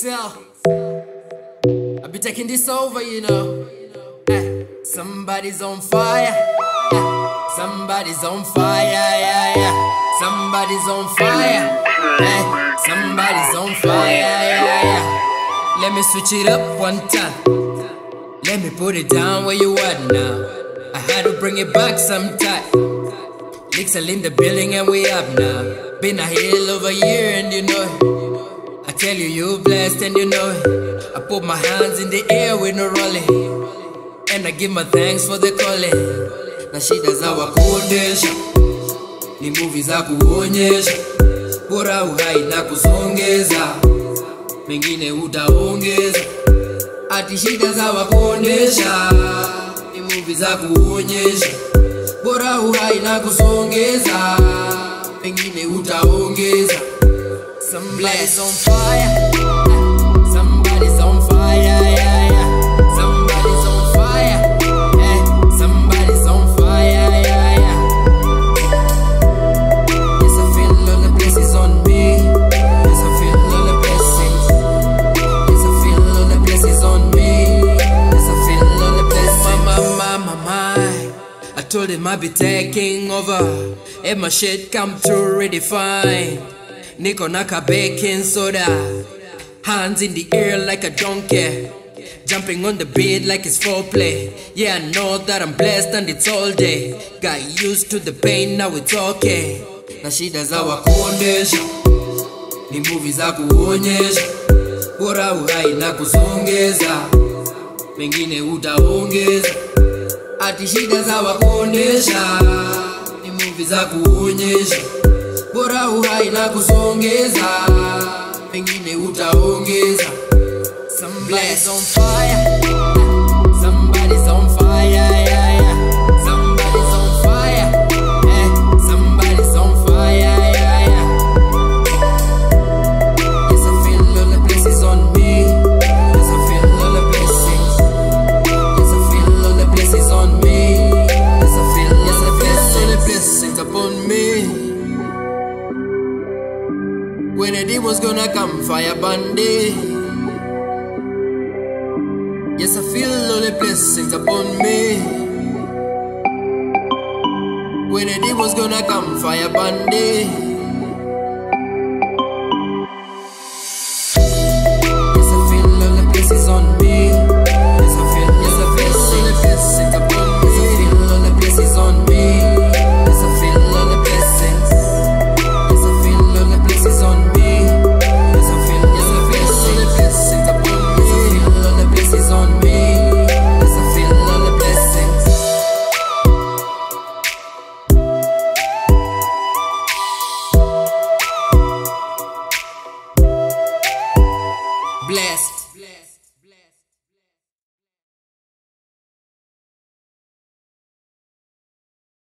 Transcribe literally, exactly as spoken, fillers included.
Excel. I be taking this over, you know. Eh, somebody's on fire. Eh, somebody's on fire, yeah, yeah. Somebody's on fire. Eh, somebody's on fire, yeah, yeah. Let me switch it up one time. Let me put it down where you at now. I had to bring it back sometime. Nixel in the building and we up now. Been a hell of a year and you know it. I tell you, you blessed and you know it. I put my hands in the air with no rolling, and I give my thanks for the calling. Na shida za wakondesha, ni movie za kuonyesha. Bora uhai na kusongeza, mengine utaongeza. Ati shida za wakondesha, ni movie za kuonyesha. Bora uhai na kusongeza, mengine utaongeza. Somebody's on fire. Somebody's on fire, yeah, yeah. Somebody's on fire. Eh, somebody's on fire, yeah, yeah. Yes, I feel all the blessings on me. Yes, I feel all the blessings. Yes, I feel all the blessings on me. Yes, I feel all the blessings. My, my, my, my, my. I told him I'd be taking over, and my shit come through really fine. Niko naka baking soda, hands in the air like a donkey, jumping on the beat like it's foreplay. Yeah, I know that I'm blessed and it's all day. Got used to the pain, now it's okay. Na shida za wakondesha, ni movie za kuonyesha. Bora uhai na kusongeza, mengine utaongeza. Ati shida za wakondesha, ni movie za kuonyesha. Bora uhai na kusongeza, mengine utaongeza. Somebody's on fire. Somebody's on fire, yeah, yeah. Somebody's on fire. Eh, somebody's on fire, yeah, yeah. Yes, I feel all the blessings on me. Yes, I feel all the blessings. Yes, I feel all the blessings on me. Yes, I feel, yes, I feel all the blessings upon me. When the demons gonna come, fire bandy. Yes, I feel all the blessings upon me. When the demons gonna come, fire bandy. Yes, I feel all the blessings on me. Yes, I feel, yes, I feel all the blessings upon me. Yes, I feel all the blessings on me. Yes, I feel all the blessings. Yes, I feel all the blessings on me. Blessed.